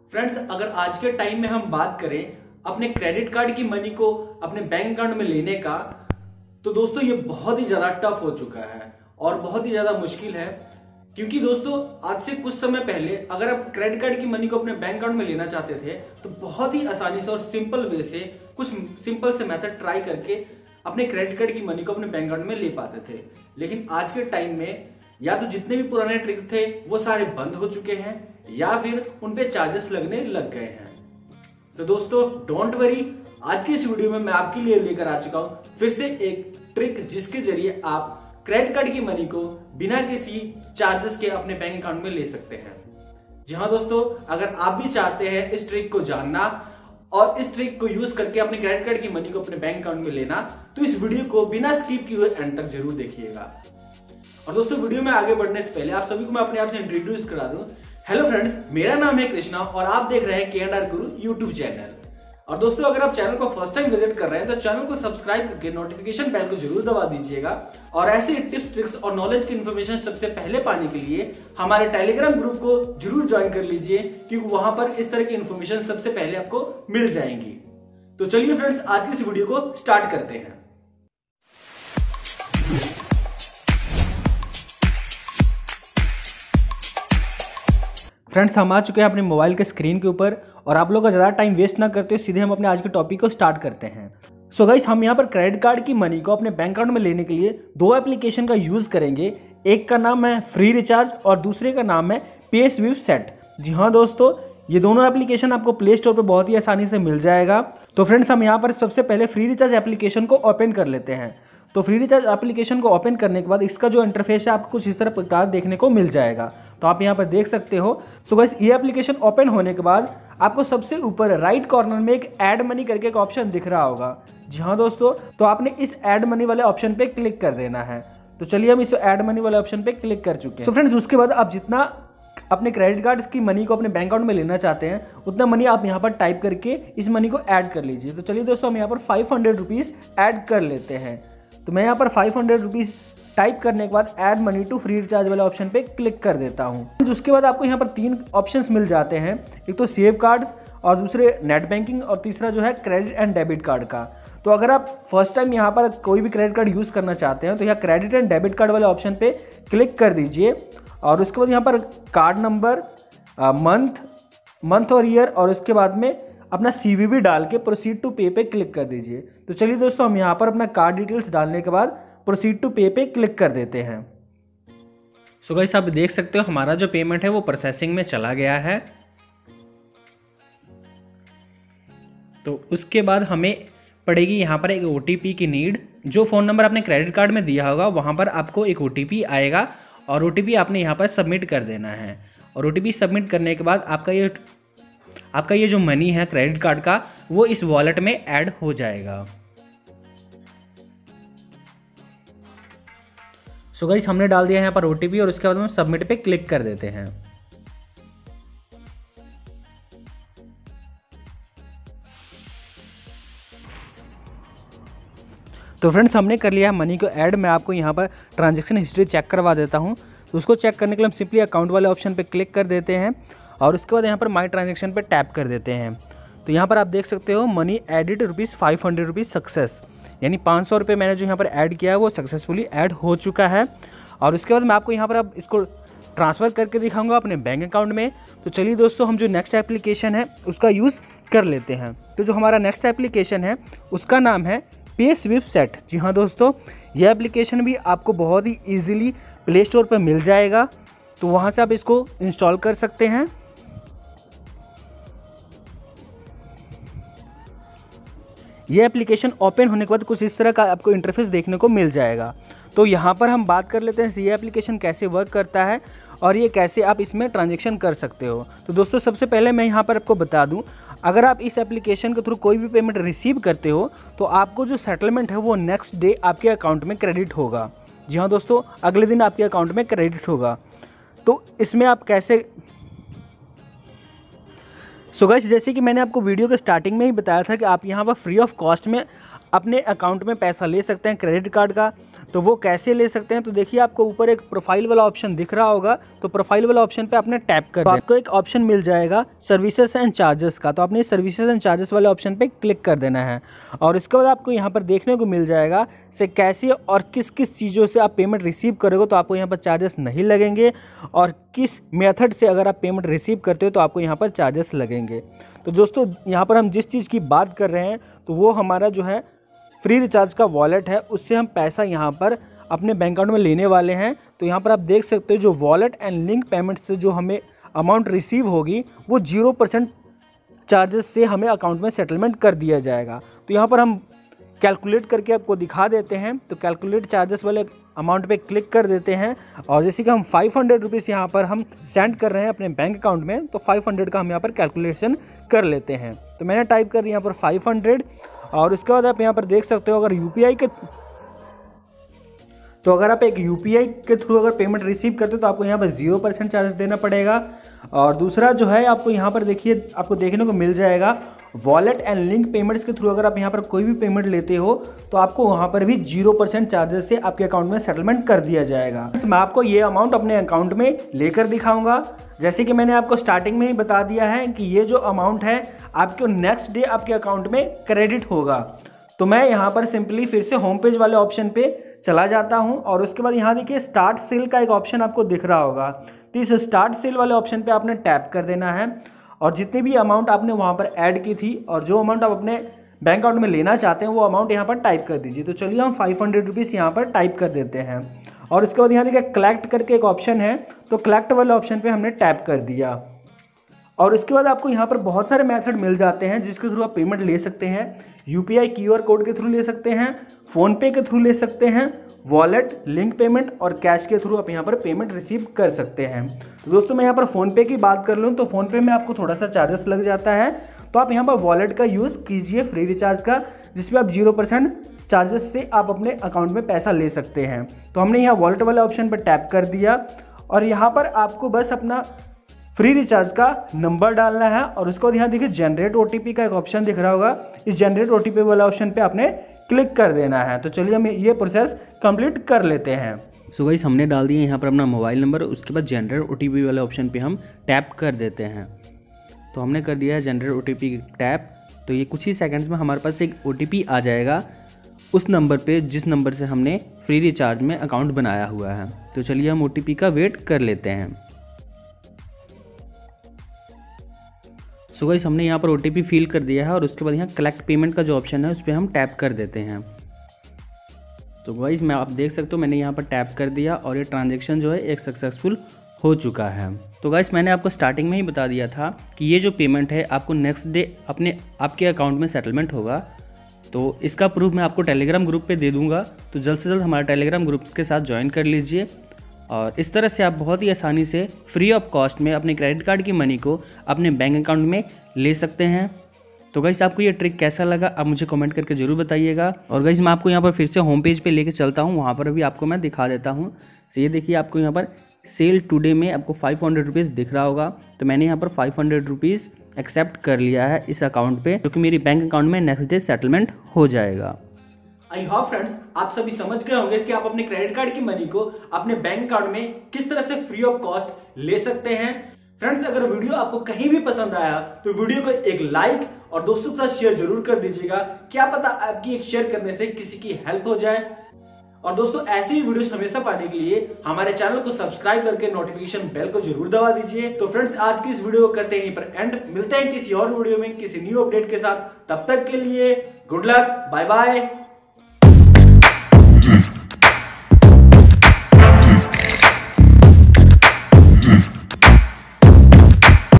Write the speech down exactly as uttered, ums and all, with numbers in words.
Friends, अगर आज के टाइम में हम बात करें अपने क्रेडिट कार्ड की मनी को अपने बैंक अकाउंट में लेने का, तो दोस्तों ये बहुत ही ज्यादा टफ हो चुका है और बहुत ही ज्यादा मुश्किल है। क्योंकि दोस्तों आज से कुछ समय पहले अगर आप क्रेडिट कार्ड की मनी को अपने बैंक अकाउंट में लेना चाहते थे तो बहुत ही आसानी से और सिंपल वे से कुछ सिंपल से मेथड ट्राई करके अपने क्रेडिट कार्ड की मनी को अपने बैंक अकाउंट में ले पाते थे। लेकिन आज के टाइम में या तो जितने भी पुराने ट्रिक थे वो सारे बंद हो चुके हैं या फिर उन पे चार्जेस लगने लग गए हैं। तो दोस्तों डोंट वरी, आज की इस वीडियो में मैं आपके लिए लेकर आ चुका हूं फिर से एक ट्रिक जिसके जरिए आप क्रेडिट कार्ड की मनी को बिना किसी चार्जेस के अपने बैंक अकाउंट में ले सकते हैं। जी हाँ दोस्तों, अगर आप भी चाहते हैं इस ट्रिक को जानना और इस ट्रिक को यूज करके अपने क्रेडिट कार्ड की मनी को अपने बैंक अकाउंट में लेना, तो इस वीडियो को बिना स्किप किए हुए एंड तक जरूर देखिएगा। और दोस्तों वीडियो में आगे बढ़ने से पहले आप सभी को मैं अपने आप से इंट्रोड्यूस करा दूं। हेलो फ्रेंड्स, मेरा नाम है कृष्णा और आप देख रहे हैं के N R Guru YouTube channel. और दोस्तों अगर आप चैनल को फर्स्ट टाइम विजिट कर रहे हैं तो चैनल को सब्सक्राइब करके नोटिफिकेशन बेल को जरूर दबा दीजिएगा। और ऐसे टिप्स ट्रिक्स और नॉलेज की इन्फॉर्मेशन सबसे पहले पाने के लिए हमारे टेलीग्राम ग्रुप को जरूर ज्वाइन कर लीजिए, क्योंकि वहां पर इस तरह की इन्फॉर्मेशन सबसे पहले आपको मिल जाएंगी। तो चलिए फ्रेंड्स, आज की इस वीडियो को स्टार्ट करते हैं। फ्रेंड्स, हम आ चुके हैं अपने मोबाइल के स्क्रीन के ऊपर और आप लोग का ज़्यादा टाइम वेस्ट ना करते हुए सीधे हम अपने आज के टॉपिक को स्टार्ट करते हैं। सो गाइस, हम यहाँ पर क्रेडिट कार्ड की मनी को अपने बैंक अकाउंट में लेने के लिए दो एप्लीकेशन का यूज़ करेंगे। एक का नाम है फ्री रिचार्ज और दूसरे का नाम है पे स्विफ्ट सेट। जी हाँ दोस्तों, ये दोनों एप्लीकेशन आपको प्ले स्टोर पर बहुत ही आसानी से मिल जाएगा। तो फ्रेंड्स, हम यहाँ पर सबसे पहले फ्री रिचार्ज एप्लीकेशन को ओपन कर लेते हैं। तो फ्री रिचार्ज एप्लीकेशन को ओपन करने के बाद इसका जो इंटरफेस है आपको कुछ इस तरह प्रकार देखने को मिल जाएगा। तो आप यहाँ पर देख सकते हो। सो गाइस, ये एप्लीकेशन ओपन होने के बाद आपको सबसे ऊपर राइट कॉर्नर में एक ऐड मनी करके एक ऑप्शन दिख रहा होगा। जी हाँ दोस्तों, तो आपने इस ऐड मनी वाले ऑप्शन पे क्लिक कर देना है। तो चलिए हम इस ऐड मनी वाले ऑप्शन पे क्लिक कर चुके हैं। सो फ्रेंड्स, उसके बाद आप जितना अपने क्रेडिट कार्ड की मनी को अपने बैंक अकाउंट में लेना चाहते हैं उतना मनी आप यहाँ पर टाइप करके इस मनी को ऐड कर लीजिए। तो चलिए दोस्तों, हम यहाँ पर फाइव हंड्रेड रुपीज़ ऐड कर लेते हैं। तो मैं यहाँ पर फाइव हंड्रेड रुपीज़ टाइप करने के बाद add money to free recharge वाले ऑप्शन पे क्लिक कर देता हूँ। उसके बाद आपको यहाँ पर तीन ऑप्शंस मिल जाते हैं, एक तो सेव कार्ड और दूसरे नेट बैंकिंग और तीसरा जो है क्रेडिट एंड डेबिट कार्ड का। तो अगर आप फर्स्ट टाइम यहाँ पर कोई भी क्रेडिट कार्ड यूज़ करना चाहते हैं तो यहाँ क्रेडिट एंड डेबिट कार्ड वाले ऑप्शन पे क्लिक कर दीजिए और उसके बाद यहाँ पर कार्ड नंबर, मंथ मंथ और ईयर और उसके बाद में अपना सीवीवी डाल के प्रोसीड टू पे पे क्लिक कर दीजिए। तो चलिए दोस्तों, हम यहाँ पर अपना कार्ड डिटेल्स डालने के बाद प्रोसीड टू पे पे क्लिक कर देते हैं। सो गाइस, आप देख सकते हो हमारा जो पेमेंट है वो प्रोसेसिंग में चला गया है। तो उसके बाद हमें पड़ेगी यहाँ पर एक ओटीपी की नीड। जो फ़ोन नंबर आपने क्रेडिट कार्ड में दिया होगा वहाँ पर आपको एक ओटीपी आएगा और ओटीपी आपने यहाँ पर सबमिट कर देना है। और ओटीपी सबमिट करने के बाद आपका ये आपका ये जो मनी है क्रेडिट कार्ड का वो इस वॉलेट में ऐड हो जाएगा। सो गाइस, हमने डाल दिया है यहाँ पर ओटीपी और उसके बाद हम सबमिट पे क्लिक कर देते हैं। तो फ्रेंड्स, हमने कर लिया है मनी को ऐड। मैं आपको यहाँ पर ट्रांजैक्शन हिस्ट्री चेक करवा देता हूँ। तो उसको चेक करने के लिए हम सिंपली अकाउंट वाले ऑप्शन पे क्लिक कर देते हैं और उसके बाद यहाँ पर माई ट्रांजैक्शन पे टैप कर देते हैं। तो यहाँ पर आप देख सकते हो money added rupees five hundred rupees success, यानी पाँच सौ रुपये मैंने जो यहाँ पर ऐड किया है वो सक्सेसफुली ऐड हो चुका है। और उसके बाद मैं आपको यहाँ पर अब इसको ट्रांसफ़र करके दिखाऊंगा अपने बैंक अकाउंट में। तो चलिए दोस्तों, हम जो नेक्स्ट एप्लीकेशन है उसका यूज़ कर लेते हैं। तो जो हमारा नेक्स्ट एप्लीकेशन है उसका नाम है पे स्विफ्ट सेट। जी हाँ दोस्तों, यह एप्लीकेशन भी आपको बहुत ही ईजिली प्ले स्टोर पर मिल जाएगा। तो वहाँ से आप इसको इंस्टॉल कर सकते हैं। ये एप्लीकेशन ओपन होने के बाद कुछ इस तरह का आपको इंटरफेस देखने को मिल जाएगा। तो यहाँ पर हम बात कर लेते हैं ये एप्लीकेशन कैसे वर्क करता है और ये कैसे आप इसमें ट्रांजैक्शन कर सकते हो। तो दोस्तों सबसे पहले मैं यहाँ पर आपको बता दूँ, अगर आप इस एप्लीकेशन के थ्रू कोई भी पेमेंट रिसीव करते हो तो आपको जो सेटलमेंट है वो नेक्स्ट डे आपके अकाउंट में क्रेडिट होगा। जी हाँ दोस्तों, अगले दिन आपके अकाउंट में क्रेडिट होगा। तो इसमें आप कैसे सो गाइस, जैसे कि मैंने आपको वीडियो के स्टार्टिंग में ही बताया था कि आप यहाँ पर फ्री ऑफ कॉस्ट में अपने अकाउंट में पैसा ले सकते हैं क्रेडिट कार्ड का। तो वो कैसे ले सकते हैं, तो देखिए आपको ऊपर एक प्रोफाइल वाला ऑप्शन दिख रहा होगा, तो प्रोफाइल वाला ऑप्शन पे आपने टैप कर तो आपको एक ऑप्शन मिल जाएगा सर्विसेज एंड चार्जेस का। तो आपने सर्विसेज एंड चार्जेस वाले ऑप्शन पे क्लिक कर देना है और इसके बाद आपको यहाँ पर देखने को मिल जाएगा से कैसे और किस किस चीज़ों से आप पेमेंट रिसीव करोगे तो आपको यहाँ पर चार्जेस नहीं लगेंगे, और किस मेथड से अगर आप पेमेंट रिसीव करते हो तो आपको यहाँ पर चार्जेस लगेंगे। तो दोस्तों यहाँ पर हम जिस चीज़ की बात कर रहे हैं तो वो हमारा जो है फ्री रिचार्ज का वॉलेट है, उससे हम पैसा यहाँ पर अपने बैंक अकाउंट में लेने वाले हैं। तो यहाँ पर आप देख सकते हो जो वॉलेट एंड लिंक पेमेंट से जो हमें अमाउंट रिसीव होगी वो जीरो परसेंट चार्जेस से हमें अकाउंट में सेटलमेंट कर दिया जाएगा। तो यहाँ पर हम कैलकुलेट करके आपको दिखा देते हैं। तो कैलकुलेट चार्जेस वाले अमाउंट पे क्लिक कर देते हैं और जैसे कि हम फाइव हंड्रेड रुपीज़ यहाँ पर हम सेंड कर रहे हैं अपने बैंक अकाउंट में, तो फाइव हंड्रेड का हम यहाँ पर कैलकुलेशन कर लेते हैं। तो मैंने टाइप कर दिया यहाँ पर फाइव हंड्रेड और उसके बाद आप यहाँ पर देख सकते हो अगर यूपीआई के तो अगर आप एक यूपीआई के थ्रू अगर पेमेंट रिसीव करते हो तो आपको यहाँ पर जीरो परसेंट चार्जेस देना पड़ेगा। और दूसरा जो है आपको यहाँ पर देखिए आपको देखने को मिल जाएगा वॉलेट एंड लिंक पेमेंट्स के थ्रू अगर आप यहाँ पर कोई भी पेमेंट लेते हो तो आपको वहाँ पर भी जीरो परसेंट चार्जेस से आपके अकाउंट में सेटलमेंट कर दिया जाएगा। मैं आपको ये अमाउंट अपने अकाउंट में लेकर दिखाऊंगा। जैसे कि मैंने आपको स्टार्टिंग में ही बता दिया है कि ये जो अमाउंट है आपको नेक्स्ट डे आपके अकाउंट में क्रेडिट होगा। तो मैं यहाँ पर सिंपली फिर से होम पेज वाले ऑप्शन पे चला जाता हूँ और उसके बाद यहाँ देखिए स्टार्ट सेल का एक ऑप्शन आपको दिख रहा होगा। तो इस स्टार्ट सेल वाले ऑप्शन पे आपने टैप कर देना है और जितनी भी अमाउंट आपने वहाँ पर ऐड की थी और जो अमाउंट आप अपने बैंक अकाउंट में लेना चाहते हैं वो अमाउंट यहाँ पर टाइप कर दीजिए। तो चलिए हम फाइव हंड्रेड रुपीज़ यहाँ पर टाइप कर देते हैं और उसके बाद यहाँ देखिए कलेक्ट करके एक ऑप्शन है, तो कलेक्ट वाले ऑप्शन पे हमने टैप कर दिया और उसके बाद आपको यहाँ पर बहुत सारे मेथड मिल जाते हैं जिसके थ्रू आप पेमेंट ले सकते हैं। यूपीआई क्यूआर कोड के थ्रू ले सकते हैं, फ़ोनपे के थ्रू ले सकते हैं, वॉलेट, लिंक पेमेंट और कैश के थ्रू आप यहाँ पर पेमेंट रिसीव कर सकते हैं। तो दोस्तों मैं यहाँ पर फ़ोनपे की बात कर लूँ तो फ़ोनपे में आपको थोड़ा सा चार्जेस लग जाता है, तो आप यहाँ पर वॉलेट का यूज़ कीजिए फ्री रिचार्ज का, जिसमें आप जीरो परसेंट चार्जेस से आप अपने अकाउंट में पैसा ले सकते हैं। तो हमने यहाँ वॉलेट वाले ऑप्शन पर टैप कर दिया और यहाँ पर आपको बस अपना फ्री रिचार्ज का नंबर डालना है और उसको यहाँ देखिए जनरेट ओटीपी का एक ऑप्शन दिख रहा होगा, इस जनरेट ओटीपी वाला ऑप्शन पे आपने क्लिक कर देना है। तो चलिए हम ये प्रोसेस कंप्लीट कर लेते हैं। सो गाइस हमने डाल दिया यहाँ पर अपना मोबाइल नंबर, उसके बाद जनरेट ओटीपी वाले ऑप्शन पे हम टैप कर देते हैं। तो हमने कर दिया है जनरेट ओटीपी टैप। तो ये कुछ ही सेकंड्स में हमारे पास एक ओटीपी आ जाएगा उस नंबर पे जिस नंबर से हमने फ्री रिचार्ज में अकाउंट बनाया हुआ है। तो चलिए हम ओटीपी का वेट कर लेते हैं। सो गाइस हमने यहाँ पर ओटीपी फिल कर दिया है और उसके बाद यहाँ कलेक्ट पेमेंट का जो ऑप्शन है उस पर हम टैप कर देते हैं। तो गाइस मैं आप देख सकते हो मैंने यहाँ पर टैप कर दिया और ये ट्रांजैक्शन जो है एक सक्सेसफुल हो चुका है। तो गाइस मैंने आपको स्टार्टिंग में ही बता दिया था कि ये जो पेमेंट है आपको नेक्स्ट डे अपने आपके अकाउंट में सेटलमेंट होगा। तो इसका प्रूफ मैं आपको टेलीग्राम ग्रुप पे दे दूंगा, तो जल्द से जल्द हमारा टेलीग्राम ग्रुप के साथ ज्वाइन कर लीजिए और इस तरह से आप बहुत ही आसानी से फ्री ऑफ कॉस्ट में अपने क्रेडिट कार्ड की मनी को अपने बैंक अकाउंट में ले सकते हैं। तो गाइस आपको ये ट्रिक कैसा लगा आप मुझे कमेंट करके ज़रूर बताइएगा। और गाइस मैं आपको यहाँ पर फिर से होम पेज पे लेके चलता हूँ, वहाँ पर भी आपको मैं दिखा देता हूँ। तो ये देखिए आपको यहाँ पर सेल टुडे में आपको फाइव हंड्रेड रुपीज़ दिख रहा होगा। तो मैंने यहाँ पर फाइव हंड्रेड रुपीज़ एक्सेप्ट कर लिया है इस अकाउंट पे, क्योंकि मेरी बैंक अकाउंट में नेक्स्ट डे सेटलमेंट हो जाएगा। आई होप फ्रेंड्स आप सभी समझ गए होंगे कि आप अपने क्रेडिट कार्ड की मनी को अपने बैंक अकाउंट में किस तरह से फ्री ऑफ कॉस्ट ले सकते हैं। फ्रेंड्स अगर वीडियो आपको कहीं भी पसंद आया तो वीडियो को एक लाइक और दोस्तों के साथ शेयर जरूर कर दीजिएगा, क्या पता आपकी एक शेयर करने से किसी की हेल्प हो जाए। और दोस्तों ऐसी ही वीडियोस हमेशा पाने के लिए हमारे चैनल को सब्सक्राइब करके नोटिफिकेशन बेल को जरूर दबा दीजिए। तो फ्रेंड्स आज की इस वीडियो को करते हैं पर एंड, मिलते हैं किसी और वीडियो में किसी न्यू अपडेट के साथ। तब तक के लिए गुड लक, बाय बाय।